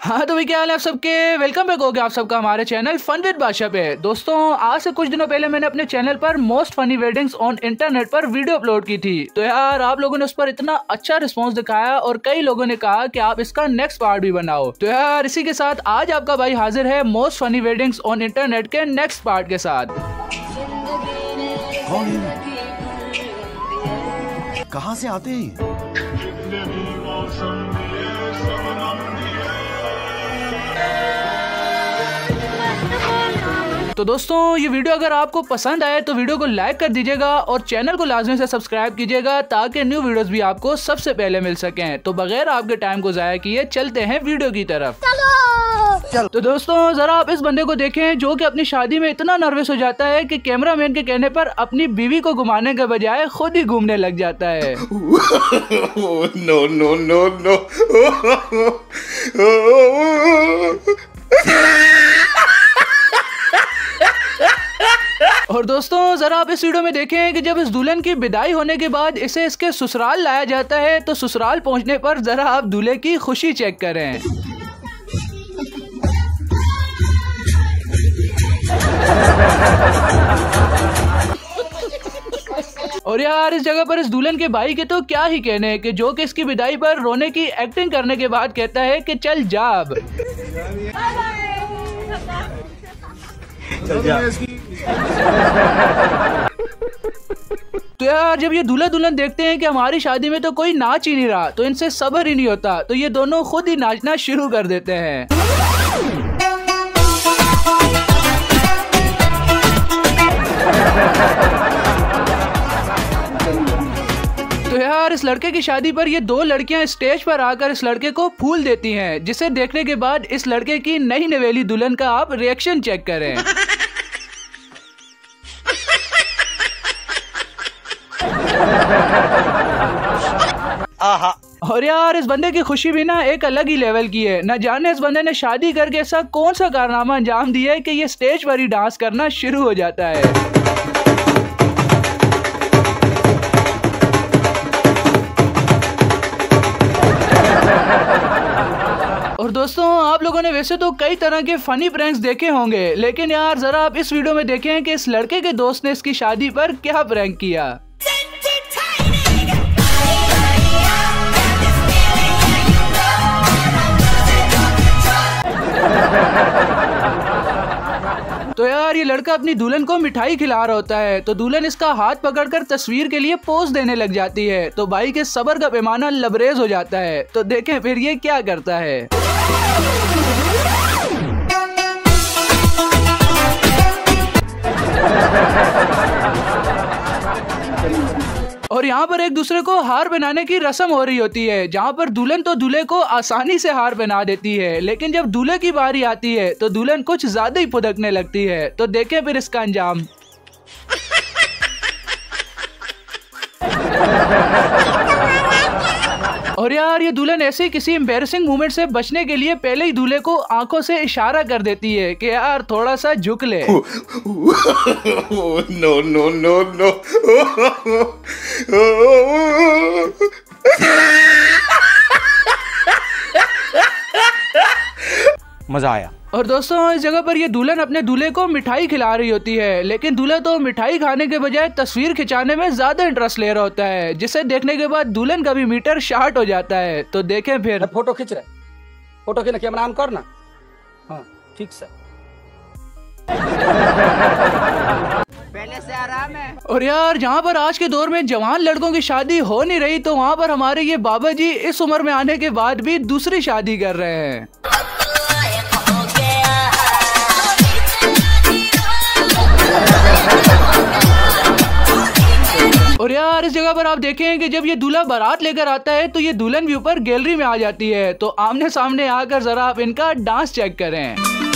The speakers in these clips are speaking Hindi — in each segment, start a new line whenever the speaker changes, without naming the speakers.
हाँ तो भाई क्या हाल है आप सबके। वेलकम बैक हो गया आप सबका हमारे चैनल फन विद बादशाह पे। दोस्तों आज से कुछ दिनों पहले मैंने अपने चैनल पर most funny weddings on internet पर वीडियो अपलोड की थी। तो यार आप लोगों ने उस पर इतना अच्छा रिस्पांस दिखाया और कई लोगों ने कहा कि आप इसका नेक्स्ट पार्ट भी बनाओ। तो यार इसी के साथ आज आपका भाई हाजिर है most funny weddings on internet के नेक्स्ट पार्ट के साथ।
कहाँ से आते हैं?
तो दोस्तों ये वीडियो अगर आपको पसंद आए तो वीडियो को लाइक कर दीजिएगा और चैनल को लाजमी से सब्सक्राइब कीजिएगा ताकि न्यू वीडियोस भी आपको सबसे पहले मिल सकें। तो बगैर आपके टाइम को जाया किए चलते हैं वीडियो की तरफ। चलो। तो दोस्तों जरा आप इस बंदे को देखें जो कि अपनी शादी में इतना नर्वस हो जाता है कि कैमरामैन के कहने पर अपनी बीवी को घुमाने के बजाय खुद ही घूमने लग जाता है।
No no no no.
और दोस्तों जरा आप इस वीडियो में देखें कि जब इस दुल्हन की विदाई होने के बाद इसे इसके ससुराल लाया जाता है तो ससुराल पहुंचने पर जरा आप दूल्हे की खुशी चेक करें। और यार इस जगह पर इस दुल्हन के भाई के तो क्या ही कहने कि जो कि इसकी विदाई पर रोने की एक्टिंग करने के बाद कहता है कि चल जा अब। तो यार जब ये दूल्हा दुल्हन देखते हैं कि हमारी शादी में तो कोई नाच ही नहीं रहा तो इनसे सब्र ही नहीं होता, तो ये दोनों खुद ही नाचना शुरू कर देते हैं। तो यार इस लड़के की शादी पर ये दो लड़कियां स्टेज पर आकर इस लड़के को फूल देती हैं, जिसे देखने के बाद इस लड़के की नई नवेली दुल्हन का आप रिएक्शन चेक करें।
आहा।
और यार इस बंदे की खुशी भी ना एक अलग ही लेवल की है। न जाने इस बंदे ने शादी करके ऐसा कौन सा कारनामा अंजाम दिया है कि ये स्टेज पर ही डांस करना शुरू हो जाता है। और दोस्तों आप लोगों ने वैसे तो कई तरह के फनी प्रैंक्स देखे होंगे, लेकिन यार जरा आप इस वीडियो में देखें कि इस लड़के के दोस्त ने इसकी शादी पर क्या प्रैंक किया। तो यार ये लड़का अपनी दुल्हन को मिठाई खिला रहा होता है तो दुल्हन इसका हाथ पकड़कर तस्वीर के लिए पोज देने लग जाती है, तो भाई के सब्र का पैमाना लबरेज हो जाता है। तो देखें फिर ये क्या करता है। और यहाँ पर एक दूसरे को हार पहनाने की रस्म हो रही होती है, जहाँ पर दुल्हन तो दूल्हे को आसानी से हार पहना देती है, लेकिन जब दूल्हे की बारी आती है तो दुल्हन कुछ ज्यादा ही फुदकने लगती है। तो देखें फिर इसका अंजाम। और यार ये दुल्हन ऐसे किसी एम्बैरेसिंग मोमेंट से बचने के लिए पहले ही दूल्हे को आंखों से इशारा कर देती है कि यार थोड़ा सा झुक ले।
No no no no. मजा आया।
और दोस्तों इस जगह पर ये दुल्हन अपने दूल्हे को मिठाई खिला रही होती है, लेकिन दूल्हा तो मिठाई खाने के बजाय तस्वीर खिंचाने में ज्यादा इंटरेस्ट ले रहा होता है, जिसे देखने के बाद दुल्हन का भी मीटर शार्ट हो जाता है। तो देखें फिर।
फोटो खींच रहे, फोटो खींच कैमरा ऑन करना। हाँ ठीक सर।
पहले से आराम है।
और यार जहाँ पर आज के दौर में जवान लड़कों की शादी हो नहीं रही तो वहाँ पर हमारे ये बाबा जी इस उम्र में आने के बाद भी दूसरी शादी कर रहे हैं। और यार इस जगह पर आप देखें कि जब ये दूल्हा बारात लेकर आता है तो ये दुल्हन भी ऊपर गैलरी में आ जाती है, तो आमने सामने आकर जरा आप इनका डांस चेक करें।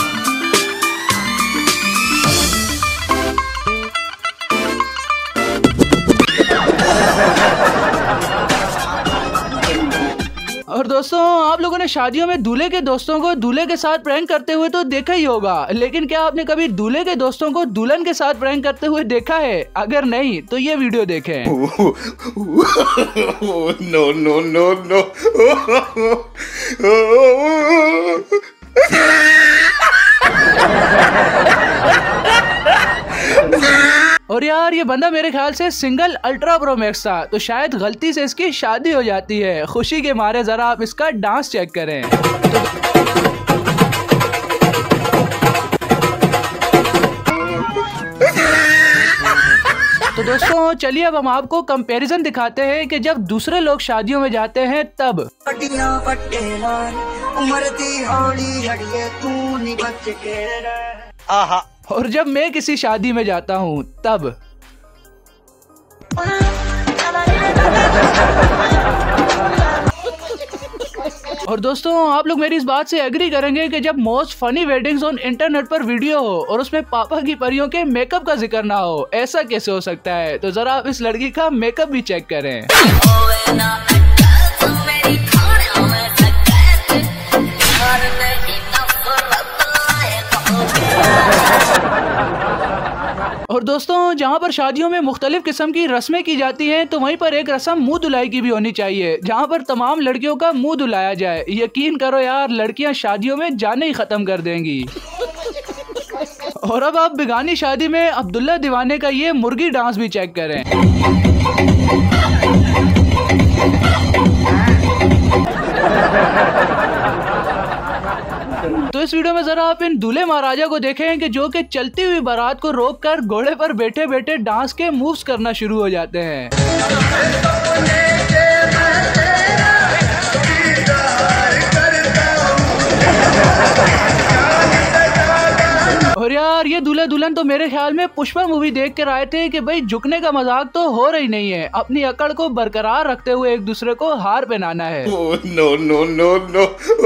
और दोस्तों आप लोगों ने शादियों में दूल्हे के दोस्तों को दूल्हे के साथ प्रैंक करते हुए तो देखा ही होगा, लेकिन क्या आपने कभी दूल्हे के दोस्तों को दुल्हन के साथ प्रैंक करते हुए देखा है? अगर नहीं तो ये वीडियो देखें।
No no no no.
ये बंदा मेरे ख्याल से सिंगल अल्ट्रा प्रो मैक्स था, तो शायद गलती से इसकी शादी हो जाती है। खुशी के मारे जरा आप इसका डांस चेक करें। तो दोस्तों चलिए अब हम आपको कंपैरिजन दिखाते हैं कि जब दूसरे लोग शादियों में जाते हैं तब।
आहा।
और जब मैं किसी शादी में जाता हूँ तब। और दोस्तों आप लोग मेरी इस बात से एग्री करेंगे कि जब most funny weddings on internet पर वीडियो हो और उसमें पापा की परियों के मेकअप का जिक्र ना हो, ऐसा कैसे हो सकता है? तो जरा आप इस लड़की का मेकअप भी चेक करें। और दोस्तों जहाँ पर शादियों में मुख्तलिफ किस्म की रस्में की जाती हैं, तो वहीं पर एक रस्म मुंह धुलाई की भी होनी चाहिए, जहाँ पर तमाम लड़कियों का मुंह धुलाया जाए। यकीन करो यार, लड़कियां शादियों में जाने ही खत्म कर देंगी। और अब आप बेगानी शादी में अब्दुल्ला दीवाने का ये मुर्गी डांस भी चेक करें। तो इस वीडियो में जरा आप इन दूल्हे महाराजा को देखें कि जो कि चलती हुई बारात को रोककर घोड़े पर बैठे बैठे डांस के मूव्स करना शुरू हो जाते हैं। और यार ये दूल्हा दुल्हन तो मेरे ख्याल में पुष्पा मूवी देख कर आए थे कि भाई झुकने का मजाक तो हो रही नहीं है, अपनी अकड़ को बरकरार रखते हुए एक दूसरे को हार पहनाना है।
No no no no.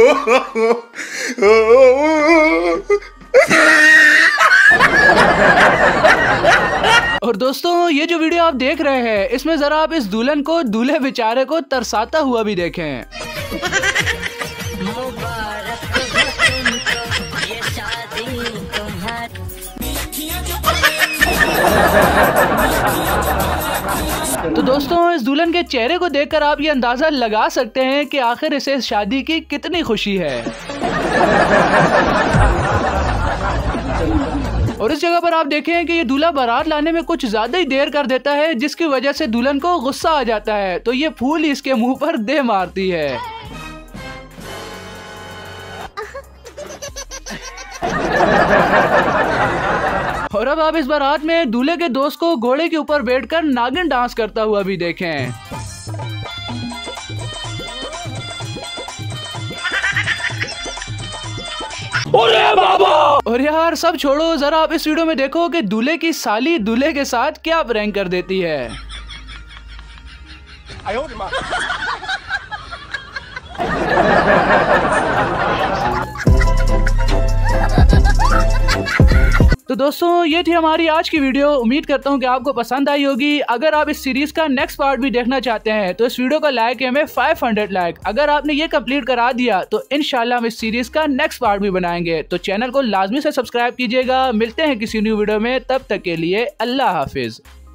और दोस्तों ये जो वीडियो आप देख रहे हैं, इसमें जरा आप इस दुल्हन को दूल्हे बेचारे को तरसाता हुआ भी देखें। तो दोस्तों इस दुल्हन के चेहरे को देखकर आप ये अंदाजा लगा सकते हैं कि आखिर इसे शादी की कितनी खुशी है। और इस जगह पर आप देखें कि ये दूल्हा बारात लाने में कुछ ज्यादा ही देर कर देता है, जिसकी वजह से दुल्हन को गुस्सा आ जाता है, तो ये फूल इसके मुंह पर दे मारती है। और अब आप इस बारात में दूल्हे के दोस्त को घोड़े के ऊपर बैठकर नागिन डांस करता हुआ भी देखें।
अरे बाबा!
और यार सब छोड़ो, जरा आप इस वीडियो में देखो कि दूल्हे की साली दूल्हे के साथ क्या प्रैंक कर देती है। तो दोस्तों ये थी हमारी आज की वीडियो। उम्मीद करता हूँ कि आपको पसंद आई होगी। अगर आप इस सीरीज का नेक्स्ट पार्ट भी देखना चाहते हैं तो इस वीडियो का लाइक है हमें 500 लाइक। अगर आपने ये कंप्लीट करा दिया तो इंशाल्लाह हम इस सीरीज का नेक्स्ट पार्ट भी बनाएंगे। तो चैनल को लाजमी से सब्सक्राइब कीजिएगा। मिलते हैं किसी न्यू वीडियो में, तब तक के लिए अल्लाह हाफिज।